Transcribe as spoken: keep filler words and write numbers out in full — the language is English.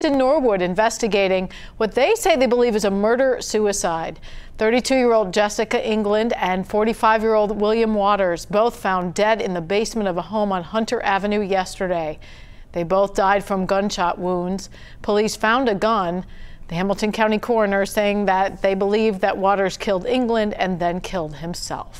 in Norwood investigating what they say they believe is a murder-suicide. thirty-two-year-old Jessica England and forty-five-year-old William Waters both found dead in the basement of a home on Hunter Avenue yesterday. They both died from gunshot wounds. Police found a gun. The Hamilton County coroner saying that they believe that Waters killed England and then killed himself.